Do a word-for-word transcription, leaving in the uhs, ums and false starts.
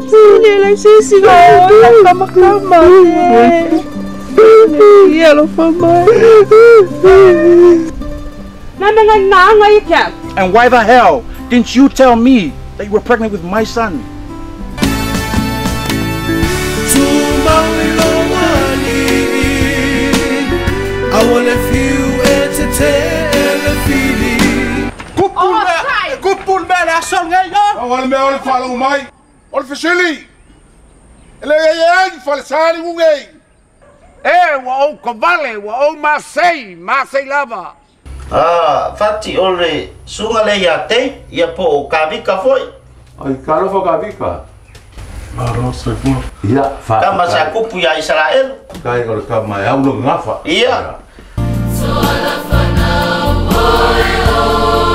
Sili lang sisi ko. Kama-kama. Iya lo famay. Nanangangangay ka. And why the hell didn't you tell me that you were pregnant with my son? I wanna feel entertained and feeling. Good bull man, good bull man, asal ngayon. Awal me awal falang umay. Awal fasili. Ele yan falsani ngay. Eh, wa o kovale, wa o masay, masay lava. Ah, fati ole sunga le yate, ia po kavika foi. Ai karo fo kavika. Maro sai fu. Ia, fa. Kama sa kupu ya Israel. Kai ko kama ya ulo ngafa. Iya. So ala fa na boy oh